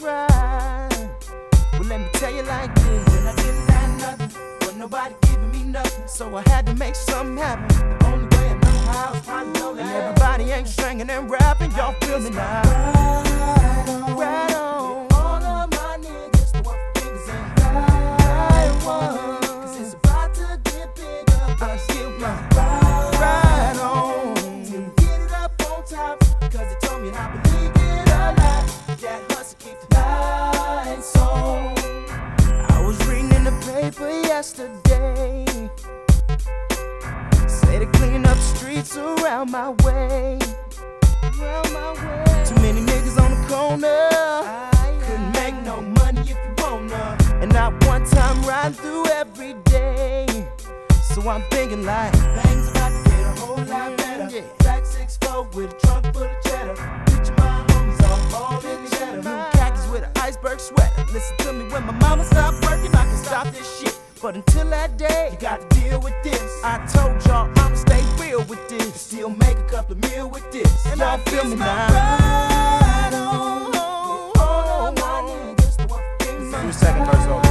right. Well, let me tell you like this. When I didn't have nothing, but nobody giving me nothing, so I had to make something happen. The only way I know how is probably know that. And everybody ain't singing and rapping, y'all feel me now. Right on. All of my niggas throw up fingers and right one. Cause it's about to get bigger, but I still blind. Right on. Till we get it up on top, cause they told me and I believe it a lot. That hustle keep the lights on. I was reading in the paper yesterday, say they clean up the streets around my way. Too many niggas on the corner, couldn't make no money if you wanna. And not one time riding through every day. So I'm thinking like, things about to get a whole lot better. Black 6'4" with a trunk full of cheddar. Picture my homies all in the cheddar. New khakis with an iceberg sweater. Listen to me, when my mama stop working, I can stop this shit. But until that day, you gotta deal with this. I told y'all I'ma stay real with this, still make a couple of meal with this. And y'all feel me now. Right on. Do the second verse over.